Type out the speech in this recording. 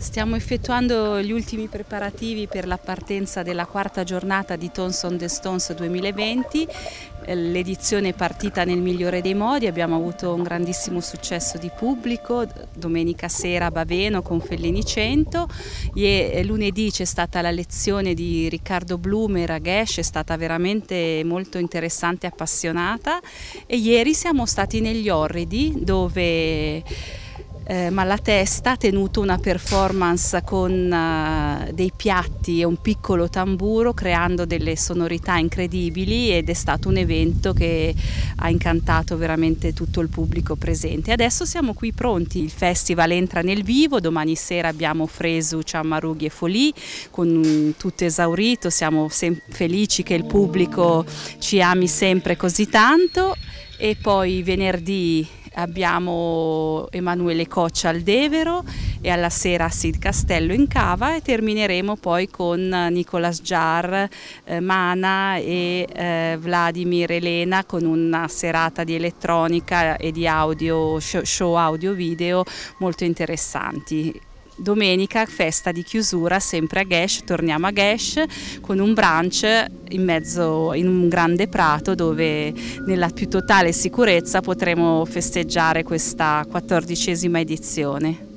Stiamo effettuando gli ultimi preparativi per la partenza della quarta giornata di Tons on the Stones 2020. L'edizione è partita nel migliore dei modi, abbiamo avuto un grandissimo successo di pubblico, domenica sera a Baveno con Fellini 100, lunedì c'è stata la lezione di Riccardo Blumer a Gesh, è stata veramente molto interessante e appassionata, e ieri siamo stati negli Orridi dove Malatesta ha tenuto una performance con dei piatti e un piccolo tamburo, creando delle sonorità incredibili, ed è stato un evento che ha incantato veramente tutto il pubblico presente. Adesso siamo qui pronti, il festival entra nel vivo, domani sera abbiamo Fresu, Ciammarughi e Folì con tutto esaurito, siamo felici che il pubblico ci ami sempre così tanto, e poi venerdì abbiamo Emanuele Coccia al Devero e alla sera Sid Castello in Cava, e termineremo poi con Nicolas Jar, Mana e Vladimir Elena con una serata di elettronica e di audio, show audio video molto interessanti. Domenica festa di chiusura sempre a Gesh, torniamo a Gesh con un brunch in mezzo in un grande prato dove nella più totale sicurezza potremo festeggiare questa 14ª edizione.